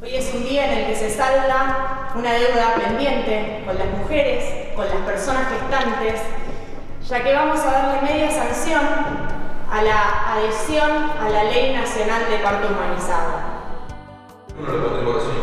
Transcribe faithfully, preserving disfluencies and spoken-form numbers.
Hoy es un día en el que se salda una deuda pendiente con las mujeres, con las personas gestantes, ya que vamos a darle media sanción a la adhesión a la Ley Nacional de Parto Humanizado. Uno le pone corazón